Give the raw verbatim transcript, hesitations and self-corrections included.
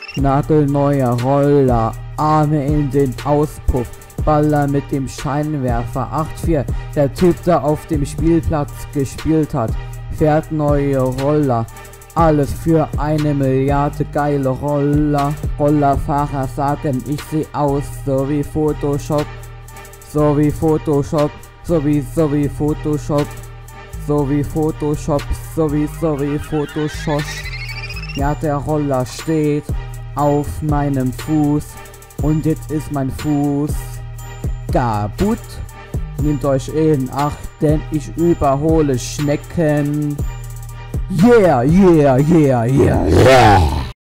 Nagelneuer Roller, Arme in den Auspuff, Baller mit dem Scheinwerfer. acht vier, der Typ, der auf dem Spielplatz gespielt hat, fährt neue Roller. Alles für eine Milliarde geile Roller. Rollerfahrer sagen, ich seh aus so wie Photoshop. So wie Photoshop, so wie, so wie Photoshop. So wie Photoshop, so wie, so wie Photoshop. Ja, der Roller steht auf meinem Fuß und jetzt ist mein Fuß kaputt. Nehmt euch in Acht, denn ich überhole Schnecken. Yeah, yeah, yeah, yeah, yeah.